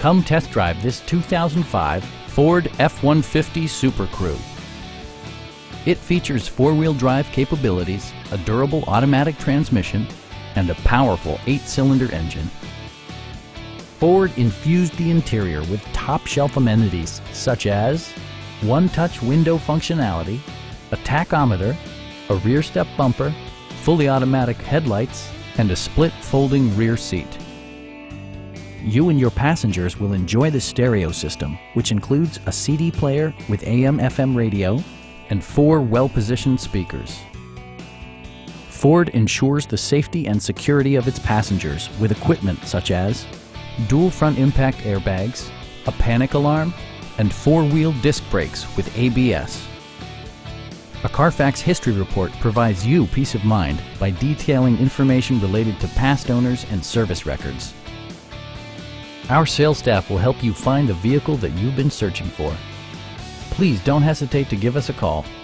Come test drive this 2005 Ford F-150 Super Crew. It features four-wheel drive capabilities, a durable automatic transmission, and a powerful 8-cylinder engine. Ford infused the interior with top-shelf amenities such as one-touch window functionality, a tachometer, a rear step bumper, fully automatic headlights, and a split folding rear seat. You and your passengers will enjoy the stereo system, which includes a CD player with AM/FM radio and 4 well-positioned speakers. Ford ensures the safety and security of its passengers with equipment such as dual front impact airbags, a panic alarm, and 4-wheel disc brakes with ABS. A Carfax history report provides you peace of mind by detailing information related to past owners and service records. Our sales staff will help you find the vehicle that you've been searching for. Please don't hesitate to give us a call.